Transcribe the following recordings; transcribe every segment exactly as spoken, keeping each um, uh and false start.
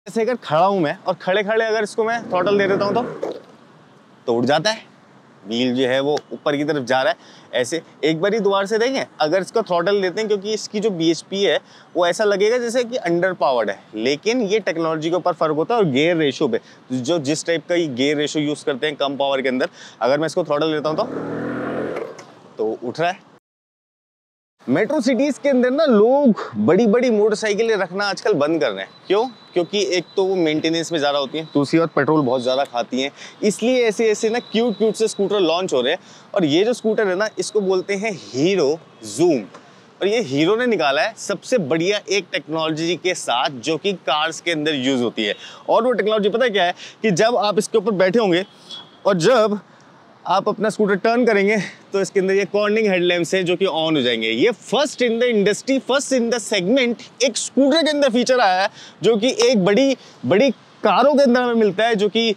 जैसे अगर खड़ा हूं मैं और खड़े खड़े अगर इसको मैं थ्रॉटल दे देता हूं तो तो उड़ जाता है, व्हील जो है वो ऊपर की तरफ जा रहा है। ऐसे एक बार ही दोबारा से देंगे अगर इसको थ्रॉटल देते हैं, क्योंकि इसकी जो बी एच पी है वो ऐसा लगेगा जैसे कि अंडर पावर्ड है, लेकिन ये टेक्नोलॉजी के ऊपर फर्क होता है और गेयर रेशो पे, जो जिस टाइप का ये गेयर रेशो यूज करते हैं कम पावर के अंदर, अगर मैं इसको थ्रॉटल देता हूँ तो तो उठ रहा है। मेट्रो सिटीज के अंदर ना लोग बड़ी बड़ी मोटरसाइकिलें रखना आजकल बंद कर रहे हैं। क्यों? क्योंकि एक तो वो मेंटेनेंस में ज़्यादा होती हैं, दूसरी और पेट्रोल बहुत ज़्यादा खाती हैं, इसलिए ऐसे ऐसे ना क्यूट क्यूट से स्कूटर लॉन्च हो रहे हैं। और ये जो स्कूटर है ना, इसको बोलते हैं हीरो जूम, और ये हीरो ने निकाला है सबसे बढ़िया एक टेक्नोलॉजी के साथ जो कि कार्स के अंदर यूज़ होती है। और वो टेक्नोलॉजी पता है क्या है कि जब आप इसके ऊपर बैठे होंगे और जब आप अपना स्कूटर टर्न करेंगे तो इसके अंदर ये कॉर्निंग हेडलैम्प्स हैं जो कि ऑन हो जाएंगे। ये first in the industry, first in the segment एक स्कूटर के अंदर फीचर आया है जो कि एक बड़ी बड़ी कारों के अंदर हमें मिलता है, जो कि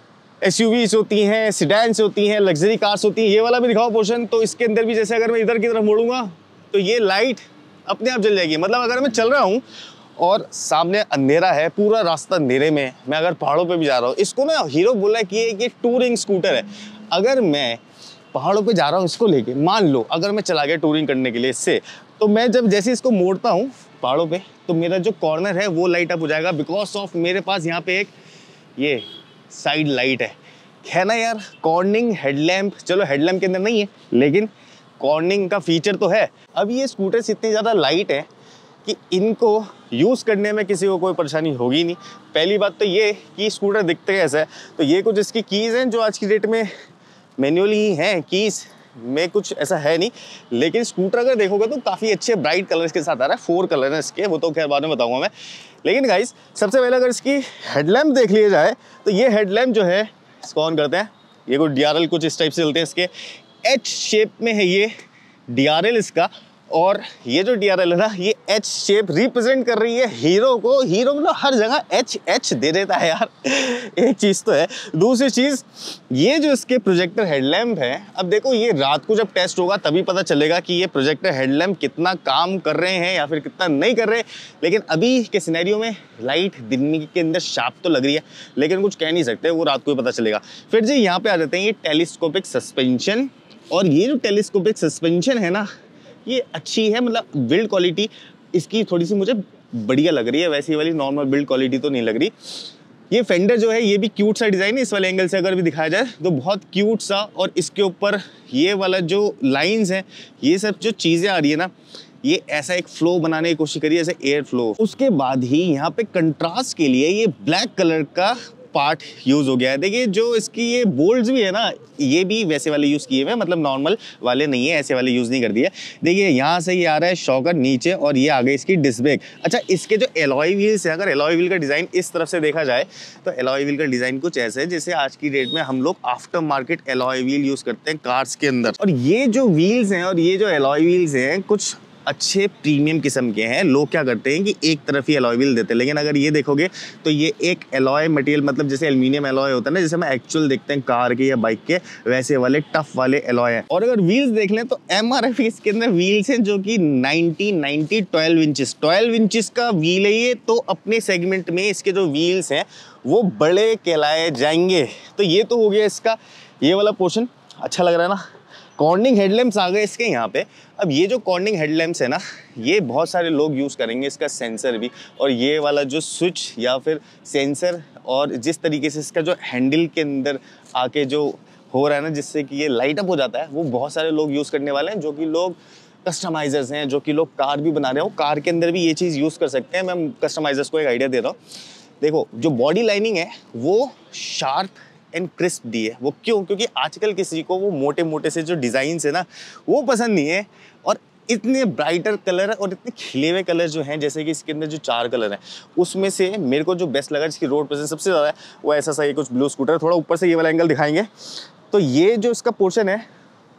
एसयूवीज होती हैं, सिडैन्स होती हैं, लग्जरी कार्स होती हैं। ये वाला भी दिखाओ पोर्शन, तो इसके अंदर भी जैसे अगर मैं इधर की तरफ मोड़ूंगा तो ये लाइट अपने आप जल जाएगी। मतलब अगर मैं चल रहा हूँ और सामने अंधेरा है, पूरा रास्ता अंधेरे में, मैं अगर पहाड़ों पे भी जा रहा हूँ, इसको ना हीरो बोला कि ये टूरिंग स्कूटर है। अगर मैं पहाड़ों पे जा रहा हूँ इसको लेके, मान लो अगर मैं चला गया टूरिंग करने के लिए इससे, तो मैं जब जैसे इसको मोड़ता हूँ पहाड़ों पे तो मेरा जो कॉर्नर है वो लाइट अप हो जाएगा, बिकॉज ऑफ मेरे पास यहाँ पे एक ये साइड लाइट है। है ना यार, कॉर्निंग हेडलैम्प, चलो हेडलैम्प के अंदर नहीं है लेकिन कॉर्निंग का फीचर तो है। अब ये स्कूटर्स इतनी ज़्यादा लाइट है कि इनको यूज़ करने में किसी को कोई परेशानी होगी नहीं। पहली बात तो ये कि स्कूटर दिखते कैसा है, तो ये कुछ इसकी कीज़ हैं जो आज की डेट में मैनुअली ही हैं, कीज़ में कुछ ऐसा है नहीं। लेकिन स्कूटर अगर देखोगे तो काफ़ी अच्छे ब्राइट कलर्स के साथ आ रहा है, फोर कलर हैं इसके, वो तो खैर बाद में बताऊँगा मैं। लेकिन गाइस सबसे पहले अगर इसकी हेडलैम्प देख लिया जाए तो ये हेडलैम्प जो है इसको ऑन करते हैं, ये कोई डी आर एल कुछ इस टाइप से चलते हैं, इसके एच शेप में है ये डी आर एल इसका। और ये जो डी आर एल है ना, ये एच शेप रिप्रेजेंट कर रही है हीरो को। हीरो मतलब हर जगह एच एच दे देता है यार, एक चीज़ तो है। दूसरी चीज़, ये जो इसके प्रोजेक्टर हेडलैम्प है, अब देखो ये रात को जब टेस्ट होगा तभी पता चलेगा कि ये प्रोजेक्टर हेडलैम्प कितना काम कर रहे हैं या फिर कितना नहीं कर रहे। लेकिन अभी के सिनेरियो में लाइट दिन के अंदर शार्प तो लग रही है, लेकिन कुछ कह नहीं सकते, वो रात को ही पता चलेगा। फिर जी यहाँ पे आ जाते हैं ये टेलीस्कोपिक सस्पेंशन। और ये जो टेलीस्कोपिक सस्पेंशन है ना, ये अच्छी है, मतलब बिल्ड क्वालिटी इसकी थोड़ी सी मुझे बढ़िया लग रही है, वैसी वाली नॉर्मल बिल्ड क्वालिटी तो नहीं लग रही। ये फेंडर जो है ये भी क्यूट सा डिज़ाइन है, इस वाले एंगल से अगर भी दिखाया जाए तो बहुत क्यूट सा। और इसके ऊपर ये वाला जो लाइंस है, ये सब जो चीज़ें आ रही है ना, ये ऐसा एक फ्लो बनाने की कोशिश करिए, जैसे एयर फ्लो। उसके बाद ही यहाँ पे कंट्रास्ट के लिए ये ब्लैक कलर का पार्ट यूज़ हो गया है। देखिए जो इसकी ये बोल्ट्स भी है ना, ये भी वैसे वाले यूज़ किए हुए हैं, मतलब नॉर्मल वाले नहीं है, ऐसे वाले यूज़ नहीं कर दिए। देखिए यहाँ से ये आ रहा है शॉकर नीचे और ये आ गई इसकी डिस्क ब्रेक। अच्छा, इसके जो एलॉय व्हील्स है, अगर एलॉय व्हील का डिज़ाइन इस तरफ से देखा जाए तो एलॉय व्हील का डिज़ाइन कुछ ऐसे है जैसे आज की डेट में हम लोग after market alloy wheel use करते हैं कार्स के अंदर। और ये जो व्हील्स हैं और ये जो एलॉय व्हील्स हैं कुछ अच्छे प्रीमियम किस्म के हैं। लोग क्या करते हैं कि एक तरफ ही एलॉय व्हील देते हैं, लेकिन अगर ये देखोगे तो ये एक एलॉय मटेरियल, मतलब जैसे एल्यूमिनियम एलॉय होता है ना, जैसे हम एक्चुअल देखते हैं कार के या बाइक के, वैसे वाले टफ वाले एलॉय हैं। और अगर व्हील्स देख लें तो एम आर एफ इसके अंदर व्हील्स हैं जो कि ninety ninety twelve inches twelve inches का व्हील है ये। तो अपने सेगमेंट में इसके जो व्हील्स हैं वो बड़े कहलाए जाएंगे। तो ये तो हो गया इसका ये वाला पोर्शन, अच्छा लग रहा है ना। कॉर्निंग हेडलैम्प्स आ गए इसके यहाँ पे। अब ये जो कॉर्निंग हेडलैम्प्स है ना, ये बहुत सारे लोग यूज़ करेंगे, इसका सेंसर भी, और ये वाला जो स्विच या फिर सेंसर, और जिस तरीके से इसका जो हैंडल के अंदर आके जो हो रहा है ना, जिससे कि ये लाइट अप हो जाता है, वो बहुत सारे लोग यूज़ करने वाले हैं, जो कि लोग कस्टमाइजर्स हैं, जो कि लोग कार भी बना रहे हो, कार के अंदर भी ये चीज़ यूज़ कर सकते हैं। मैं कस्टमाइजर्स को एक आइडिया दे रहा हूँ। देखो जो बॉडी लाइनिंग है वो शार्प एंड क्रिस्प दी है। वो क्यों? क्योंकि आजकल किसी को वो मोटे मोटे से जो डिज़ाइंस है ना वो पसंद नहीं है, और इतने ब्राइटर कलर और इतने खिले हुए कलर जो हैं, जैसे कि इसके अंदर जो चार कलर हैं उसमें से मेरे को जो बेस्ट लगा, जिसकी रोड प्रेजेंस सबसे ज़्यादा है, वो ऐसा सा ये कुछ ब्लू स्कूटर है। थोड़ा ऊपर से ये वाला एंगल दिखाएंगे तो ये जो इसका पोर्शन है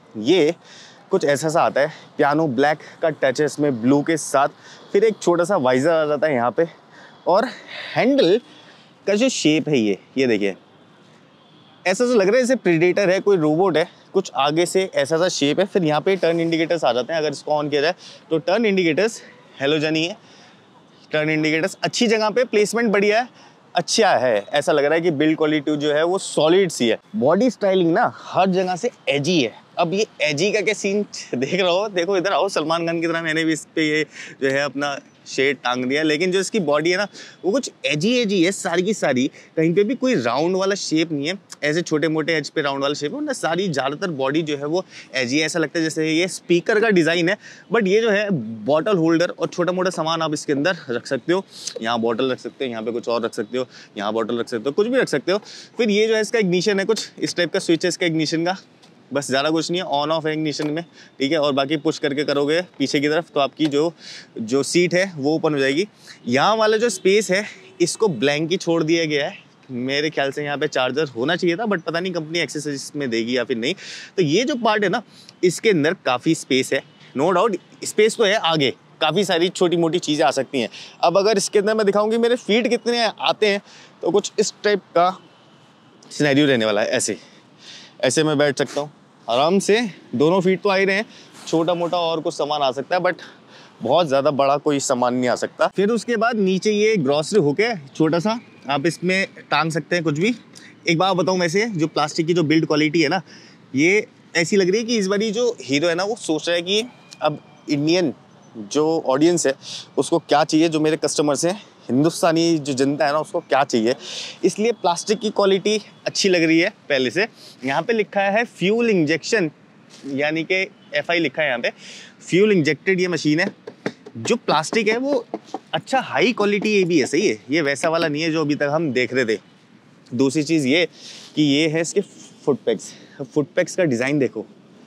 ये कुछ ऐसा सा आता है, पियानो ब्लैक का टच है इसमें ब्लू के साथ। फिर एक छोटा सा वाइजर आ जाता है यहाँ पे, और हैंडल का जो शेप है ये ये देखिए ऐसा सा लग रहा है जैसे प्रीडेटर है, कोई रोबोट है, कुछ आगे से ऐसा सा शेप है। फिर यहाँ पे टर्न इंडिकेटर्स आ जाते हैं, अगर इसको ऑन किया जाए तो टर्न इंडिकेटर्स हैलोजन ही है। टर्न इंडिकेटर्स अच्छी जगह पे, प्लेसमेंट बढ़िया है, अच्छा है, ऐसा लग रहा है कि बिल्ड क्वालिटी जो है वो सॉलिड सी है। बॉडी स्टाइलिंग ना हर जगह से एजी है। अब ये एजी का क्या सीन देख रहा हो, देखो इधर आओ, सलमान खान की तरह मैंने भी इस पे ये जो है अपना शेड टांग दिया, लेकिन जो इसकी बॉडी है ना वो कुछ एजी एजी है सारी की सारी। कहीं पे भी कोई राउंड वाला शेप नहीं है, ऐसे छोटे मोटे एज पे राउंड वाला शेप है ना, सारी ज़्यादातर बॉडी जो है वो एजी है। ऐसा लगता है जैसे ये स्पीकर का डिज़ाइन है, बट ये जो है बॉटल होल्डर और छोटा मोटा सामान आप इसके अंदर रख सकते हो। यहाँ बॉटल रख सकते हो, यहाँ पे कुछ और रख सकते हो, यहाँ बॉटल रख सकते हो, कुछ भी रख सकते हो। फिर ये जो है इसका इग्निशन है, कुछ इस टाइप का स्विच है इसका इग्निशन का, बस ज़्यादा कुछ नहीं है, ऑन ऑफ है इग्निशन में, ठीक है। और बाकी पुश करके करोगे पीछे की तरफ तो आपकी जो जो सीट है वो ओपन हो जाएगी। यहाँ वाला जो स्पेस है इसको ब्लैंक ही छोड़ दिया गया है। मेरे ख्याल से यहाँ पे चार्जर होना चाहिए था, बट पता नहीं कंपनी एक्सेसरीज में देगी या फिर नहीं। तो ये जो पार्ट है ना इसके अंदर काफ़ी स्पेस है, नो डाउट स्पेस तो है, आगे काफ़ी सारी छोटी मोटी चीज़ें आ सकती हैं। अब अगर इसके अंदर मैं दिखाऊंगी मेरे फीट कितने आते हैं तो कुछ इस टाइप का सिनेरियो रहने वाला है। ऐसे ऐसे मैं बैठ सकता हूँ आराम से, दोनों फीट तो आ ही रहे हैं, छोटा मोटा और कुछ सामान आ सकता है बट बहुत ज़्यादा बड़ा कोई सामान नहीं आ सकता। फिर उसके बाद नीचे ये ग्रॉसरी हुक है छोटा सा, आप इसमें टांग सकते हैं कुछ भी। एक बात बताऊँ वैसे, जो प्लास्टिक की जो बिल्ड क्वालिटी है ना ये ऐसी लग रही है कि इस बारी जो हीरो है ना वो सोच रहा है कि अब इंडियन जो ऑडियंस है उसको क्या चाहिए, जो मेरे कस्टमर्स हैं, हिंदुस्तानी जो जनता है ना उसको क्या चाहिए, इसलिए प्लास्टिक की क्वालिटी अच्छी लग रही है पहले से। यहाँ पे लिखा है फ्यूल इंजेक्शन, यानी कि एफ आई लिखा है यहाँ पे, फ्यूल इंजेक्टेड ये मशीन है। जो प्लास्टिक है वो अच्छा हाई क्वालिटी ये भी है, सही है, ये वैसा वाला नहीं है जो अभी तक हम देख रहे थे। दूसरी चीज़ ये कि ये है इसके फुट पैक्स, फुट पैक्स का डिज़ाइन देखो,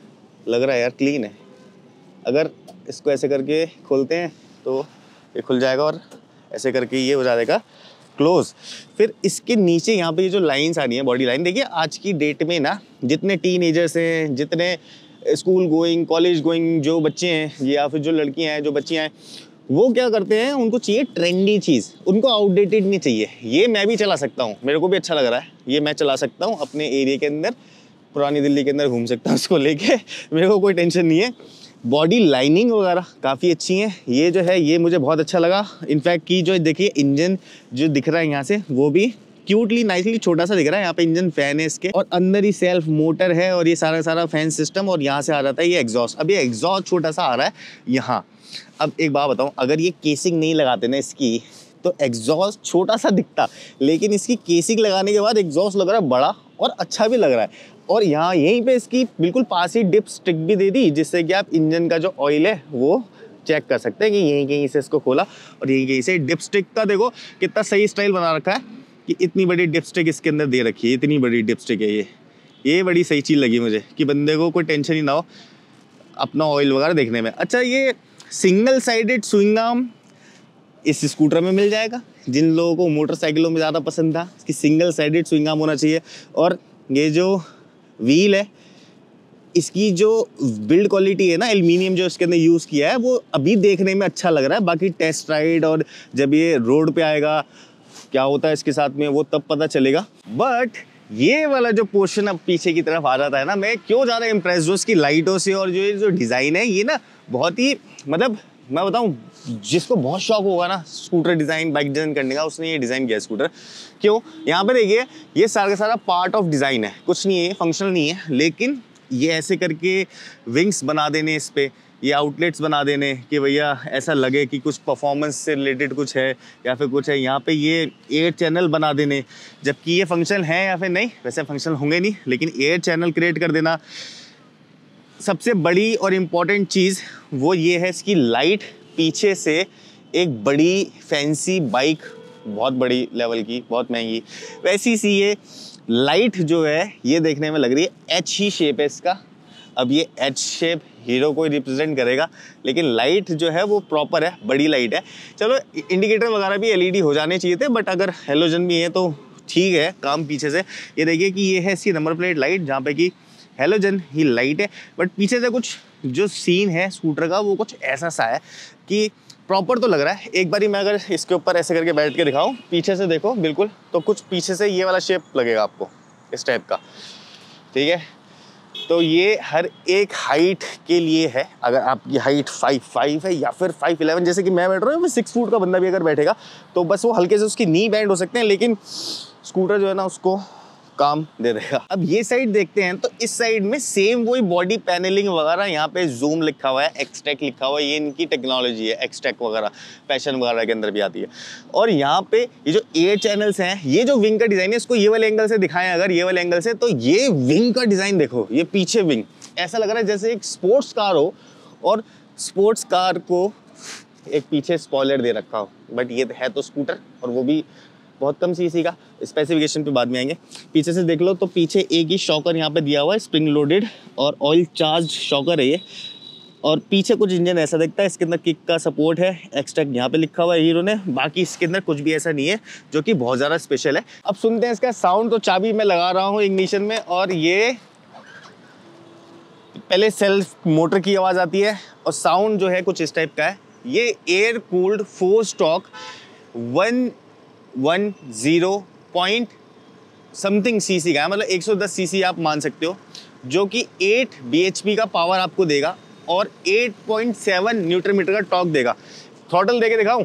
लग रहा है यार क्लीन है। अगर इसको ऐसे करके खोलते हैं तो ये खुल जाएगा और ऐसे करके ये हो जाएगा क्लोज। फिर इसके नीचे यहाँ पे ये जो लाइंस आ रही हैं, बॉडी लाइन, देखिए आज की डेट में ना जितने टीनेजर्स हैं, जितने स्कूल गोइंग कॉलेज गोइंग जो बच्चे हैं या फिर जो लड़कियाँ हैं जो बच्चियाँ हैं, वो क्या करते हैं, उनको चाहिए ट्रेंडी चीज़, उनको आउटडेटेड नहीं चाहिए। ये मैं भी चला सकता हूँ, मेरे को भी अच्छा लग रहा है, ये मैं चला सकता हूँ अपने एरिया के अंदर, पुरानी दिल्ली के अंदर घूम सकता हूँ उसको लेके, मेरे को कोई टेंशन नहीं है। बॉडी लाइनिंग वगैरह काफ़ी अच्छी है, ये जो है ये मुझे बहुत अच्छा लगा। इनफैक्ट कि जो देखिए इंजन जो दिख रहा है यहाँ से वो भी क्यूटली नाइसली छोटा सा दिख रहा है। यहाँ पे इंजन फैन है इसके और अंदर ही सेल्फ मोटर है और ये सारा सारा फैन सिस्टम, और यहाँ से आ जाता है ये एग्जॉस्ट। अब ये एग्जॉस्ट छोटा सा आ रहा है यहाँ। अब एक बात बताऊँ, अगर ये केसिंग नहीं लगाते ना इसकी तो एग्जॉस्ट छोटा सा दिखता, लेकिन इसकी केसिंग लगाने के बाद एग्जॉस्ट लग रहा है बड़ा और अच्छा भी लग रहा है। और यहाँ यहीं पे इसकी बिल्कुल पास ही डिप स्टिक भी दे दी, जिससे कि आप इंजन का जो ऑयल है वो चेक कर सकते हैं कि यहीं कहीं से इसको खोला और यहीं कहीं से डिप स्टिक का देखो कितना सही स्टाइल बना रखा है कि इतनी बड़ी डिप स्टिक इसके अंदर दे रखी है, इतनी बड़ी डिप स्टिक है ये ये बड़ी सही चीज़ लगी मुझे कि बंदे को कोई टेंशन ही ना हो अपना ऑयल वगैरह देखने में। अच्छा, ये सिंगल साइडेड स्विंग आर्म इस स्कूटर में मिल जाएगा। जिन लोगों को मोटरसाइकिलों में ज़्यादा पसंद था कि सिंगल साइडेड स्विंग आर्म होना चाहिए, और ये जो व्हील है इसकी जो बिल्ड क्वालिटी है ना, एल्युमिनियम जो इसके अंदर यूज़ किया है वो अभी देखने में अच्छा लग रहा है। बाकी टेस्ट राइड और जब ये रोड पे आएगा क्या होता है इसके साथ में वो तब पता चलेगा। बट ये वाला जो पोर्शन अब पीछे की तरफ आ जाता है ना, मैं क्यों ज़्यादा इम्प्रेस हूँ उसकी लाइटों से, और जो ये जो डिज़ाइन है ये ना बहुत ही, मतलब मैं बताऊँ जिसको बहुत शौक होगा ना स्कूटर डिज़ाइन बाइक डिज़ाइन करने का, उसने ये डिज़ाइन किया स्कूटर। क्यों, यहाँ पे देखिए ये सारा का सारा पार्ट ऑफ डिज़ाइन है, कुछ नहीं है, फंक्शनल नहीं है, लेकिन ये ऐसे करके विंग्स बना देने इस पे, ये आउटलेट्स बना देने कि भैया ऐसा लगे कि कुछ परफॉर्मेंस से रिलेटेड कुछ है या फिर कुछ है। यहाँ पे ये एयर चैनल बना देने, जबकि ये फंक्शन है या फिर नहीं, वैसे फंक्शन होंगे नहीं, लेकिन एयर चैनल क्रिएट कर देना। सबसे बड़ी और इम्पॉर्टेंट चीज़ वो ये है इसकी लाइट, पीछे से एक बड़ी फैंसी बाइक, बहुत बड़ी लेवल की, बहुत महंगी, वैसी सी ये लाइट जो है ये देखने में लग रही है एच ही शेप है इसका। अब ये एच शेप हीरो को रिप्रेजेंट करेगा, लेकिन लाइट जो है वो प्रॉपर है, बड़ी लाइट है। चलो इंडिकेटर वगैरह भी एलईडी हो जाने चाहिए थे, बट अगर हेलोजन भी है तो ठीक है काम पीछे से। ये देखिए कि ये है इसकी नंबर प्लेट लाइट, जहाँ पे कि हेलोजन ही लाइट है, बट पीछे से कुछ जो सीन है स्कूटर का वो कुछ ऐसा सा है कि प्रॉपर तो लग रहा है। एक बारी मैं अगर इसके ऊपर ऐसे करके बैठ के दिखाऊं, पीछे से देखो बिल्कुल, तो कुछ पीछे से ये वाला शेप लगेगा आपको इस टाइप का, ठीक है। तो ये हर एक हाइट के लिए है। अगर आपकी हाइट फाइव फाइव है या फिर फाइव इलेवन, जैसे कि मैं बैठ रहा हूँ, सिक्स फुट का बंदा भी अगर बैठेगा तो बस वो हल्के से उसकी नी बैंड हो सकते हैं, लेकिन स्कूटर जो है ना उसको काम दे देगा। अब ये साइड देखते हैं तो इस साइड में सेम वही बॉडी पैनलिंग वगैरह, यहाँ पे जूम लिखा हुआ है, एक्सटेक लिखा हुआ है, ये इनकी टेक्नोलॉजी है, एक्सटेक वगैरह पैशन वगैरह के अंदर भी आती है। और यहाँ पे ये जो एयर चैनल्स हैं, ये जो विंग का डिजाइन है, इसको ये वाले एंगल से दिखाएं अगर, ये वाले एंगल से, तो ये विंग का डिजाइन देखो, ये पीछे विंग ऐसा लग रहा है जैसे एक स्पोर्ट्स कार हो और स्पोर्ट्स कार को एक पीछे स्पॉइलर दे रखा हो, बट ये है तो स्कूटर और वो भी बहुत कम सीसी का। स्पेसिफिकेशन पे बाद में आएंगे। पीछे से देख लो तो पीछे एक ही शॉकर यहाँ पे दिया हुआ है, स्प्रिंग लोडेड और ऑयल चार्ज शॉकर है ये। और पीछे कुछ इंजन ऐसा दिखता है, इसके अंदर किक का सपोर्ट है, एक्स्ट्रा यहाँ पे लिखा हुआ है हीरो ने, बाकी इसके अंदर कुछ भी ऐसा नहीं है जो कि बहुत ज़्यादा स्पेशल है। अब सुनते हैं इसका साउंड। तो चाबी मैं लगा रहा हूँ इग्निशन में और ये पहले सेल्फ मोटर की आवाज़ आती है और साउंड जो है कुछ इस टाइप का है। ये air cooled four stroke one one zero point something CC का है, मतलब एक सौ दस सीसी आप मान सकते हो, जो कि एट बीएचपी का पावर आपको देगा और eight point seven newton metre का टॉर्क देगा। थ्रॉटल देके दिखाऊं?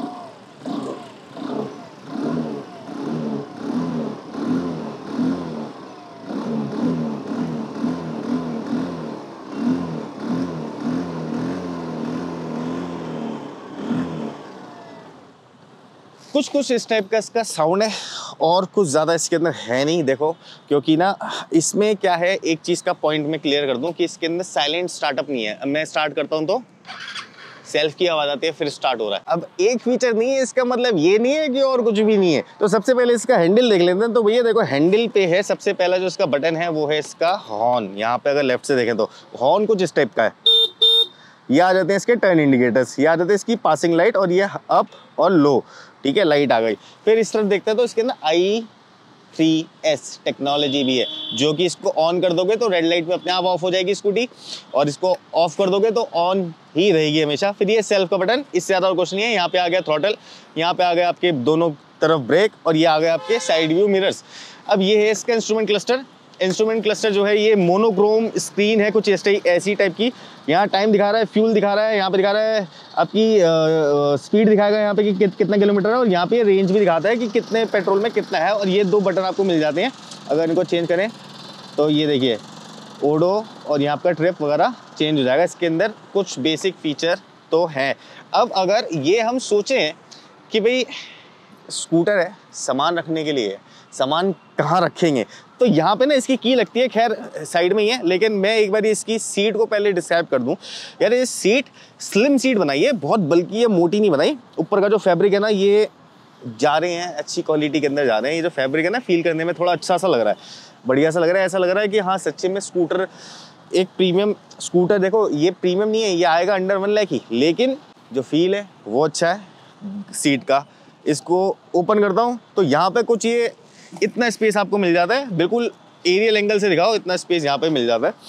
कुछ कुछ इस टाइप का इसका साउंड है और कुछ ज़्यादा इसके अंदर है नहीं। देखो, क्योंकि ना इसमें क्या है, एक चीज़ का पॉइंट मैं क्लियर कर दूं कि इसके अंदर साइलेंट स्टार्टअप नहीं है। अब मैं स्टार्ट करता हूं तो सेल्फ की आवाज़ आती है, फिर स्टार्ट हो रहा है। अब एक फीचर नहीं है, इसका मतलब ये नहीं है कि और कुछ भी नहीं है। तो सबसे पहले इसका हैंडल देख लेते हैं। तो भैया देखो, हैंडल पे है सबसे पहला जो इसका बटन है वो है इसका हॉर्न। यहाँ पे अगर लेफ्ट से देखें तो हॉर्न कुछ इस टाइप का है। ये आ जाते हैं इसके टर्न इंडिकेटर्स, ये आ जाते हैं इसकी पासिंग लाइट और ये अप और लो, ठीक है, लाइट आ गई। फिर इस तरफ देखते हैं तो इसके अंदर आई थ्री एस टेक्नोलॉजी भी है, जो कि इसको ऑन कर दोगे तो रेड लाइट पे अपने आप ऑफ हो जाएगी स्कूटी, और इसको ऑफ कर दोगे तो ऑन ही रहेगी हमेशा। फिर ये सेल्फ का बटन, इससे ज़्यादा और कुछ नहीं है। यहाँ पे आ गया थ्रॉटल, यहाँ पे आ गया आपके दोनों तरफ ब्रेक और ये आ गया आपके साइड व्यू मिरर्स। अब ये है इसका इंस्ट्रूमेंट क्लस्टर। इंस्ट्रूमेंट क्लस्टर जो है ये मोनोक्रोम स्क्रीन है, कुछ ऐसी टाइप की। यहाँ टाइम दिखा रहा है, फ्यूल दिखा रहा है, यहाँ पे दिखा रहा है आपकी स्पीड दिखाएगा यहाँ पे कि कित, कितना किलोमीटर है, और यहाँ पे रेंज भी दिखाता है कि कितने पेट्रोल में कितना है। और ये दो बटन आपको मिल जाते हैं, अगर इनको चेंज करें तो ये देखिए ओडो और यहाँ पर ट्रिप वगैरह चेंज हो जाएगा। इसके अंदर कुछ बेसिक फीचर तो हैं। अब अगर ये हम सोचें कि भाई स्कूटर है, सामान रखने के लिए, सामान कहाँ रखेंगे, तो यहाँ पे ना इसकी की लगती है, खैर साइड में ही है, लेकिन मैं एक बार इसकी सीट को पहले डिस्क्राइब कर दूं। यार ये सीट स्लिम सीट बनाई है, बहुत बल्कि है, मोटी नहीं बनाई। ऊपर का जो फैब्रिक है ना, ये जा रहे हैं अच्छी क्वालिटी के अंदर जा रहे हैं। ये जो फैब्रिक है ना, फील करने में थोड़ा अच्छा सा लग रहा है, बढ़िया सा लग रहा है। ऐसा लग रहा है कि हाँ सच्चे में स्कूटर, एक प्रीमियम स्कूटर। देखो ये प्रीमियम नहीं है, ये आएगा अंडर वन लाख ही, लेकिन जो फील है वो अच्छा है सीट का। इसको ओपन करता हूँ तो यहाँ पे कुछ ये इतना स्पेस आपको मिल जाता है, बिल्कुल एरियल एंगल से दिखाओ, इतना स्पेस यहाँ पे मिल जाता है।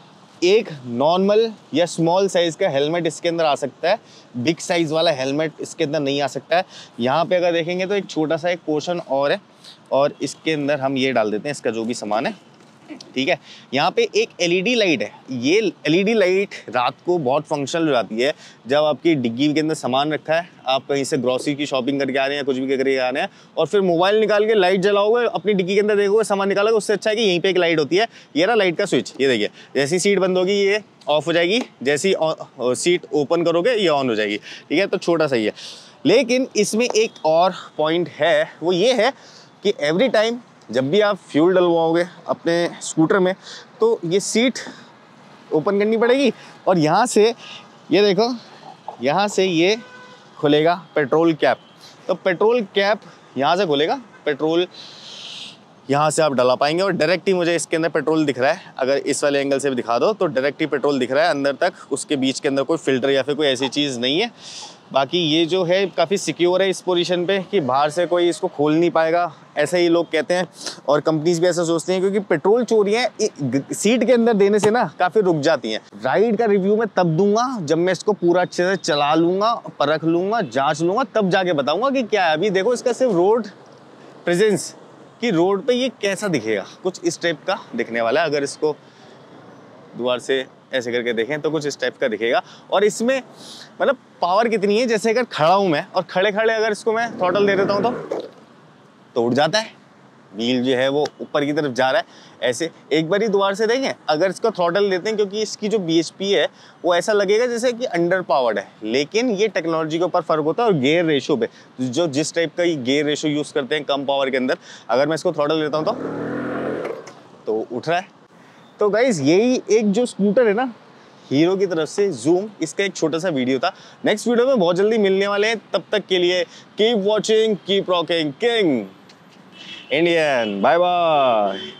एक नॉर्मल या स्मॉल साइज़ का हेलमेट इसके अंदर आ सकता है, बिग साइज़ वाला हेलमेट इसके अंदर नहीं आ सकता है। यहाँ पे अगर देखेंगे तो एक छोटा सा एक पोर्शन और है, और इसके अंदर हम ये डाल देते हैं इसका जो भी सामान है, ठीक है। यहाँ पे एक एलईडी लाइट है। ये एलईडी लाइट रात को बहुत फंक्शनल हो जाती है जब आपकी डिग्गी के अंदर सामान रखा है, आप कहीं से ग्रोसरी की शॉपिंग करके आ रहे हैं, कुछ भी करके आ रहे हैं, और फिर मोबाइल निकाल के लाइट जलाओगे, अपनी डिग्गी के अंदर देखोगे सामान निकालोगे, उससे अच्छा है कि यहीं पे एक लाइट होती है। ये रहा लाइट का स्विच, ये देखिए, जैसी सीट बंद होगी ये ऑफ हो जाएगी, जैसी सीट ओपन करोगे ये ऑन हो जाएगी, ठीक है। तो छोटा सा ही है, लेकिन इसमें एक और पॉइंट है, वो ये है कि एवरी टाइम जब भी आप फ्यूल डलवाओगे अपने स्कूटर में तो ये सीट ओपन करनी पड़ेगी, और यहाँ से ये देखो, यहाँ से ये खुलेगा पेट्रोल कैप। तो पेट्रोल कैप यहाँ से खुलेगा, पेट्रोल यहाँ से आप डला पाएंगे, और डायरेक्ट ही मुझे इसके अंदर पेट्रोल दिख रहा है। अगर इस वाले एंगल से भी दिखा दो तो डायरेक्ट ही पेट्रोल दिख रहा है अंदर तक, उसके बीच के अंदर कोई फिल्टर या फिर कोई ऐसी चीज़ नहीं है। बाकी ये जो है काफ़ी सिक्योर है इस पोजीशन पे कि बाहर से कोई इसको खोल नहीं पाएगा, ऐसे ही लोग कहते हैं, और कंपनीज भी ऐसा सोचती हैं, क्योंकि पेट्रोल चोरियाँ सीट के अंदर देने से ना काफ़ी रुक जाती हैं। राइड का रिव्यू मैं तब दूंगा जब मैं इसको पूरा अच्छे से चला लूँगा, परख लूँगा, जाँच लूँगा, तब जाके बताऊँगा कि क्या है। अभी देखो इसका सिर्फ रोड प्रेजेंस कि रोड पे ये कैसा दिखेगा, कुछ इस टाइप का दिखने वाला है। अगर इसको दोबारा से ऐसे करके देखें तो कुछ इस टाइप का दिखेगा। और इसमें मतलब पावर कितनी है, जैसे अगर खड़ा हूं मैं और खड़े खड़े अगर इसको मैं थ्रॉटल दे देता हूं तो तो उड़ जाता है, व्हील जो है वो ऊपर की तरफ जा रहा है ऐसे। एक बार ही दोबारा से देखें, अगर इसको थ्रॉटल देते हैं, क्योंकि इसकी जो बी एच पी है वो ऐसा लगेगा जैसे कि अंडर पावर्ड है, लेकिन ये टेक्नोलॉजी के ऊपर फर्क होता है और गेयर रेशो पे, जो जिस टाइप का ये गेयर रेशो यूज करते हैं कम पावर के अंदर, अगर मैं इसको थ्रॉटल देता हूँ तो तो उठ रहा है। तो गाइज यही एक जो स्कूटर है ना हीरो की तरफ से जूम, इसका एक छोटा सा वीडियो था। नेक्स्ट वीडियो में बहुत जल्दी मिलने वाले हैं, तब तक के लिए keep watching, keep rocking, king Indian, bye bye.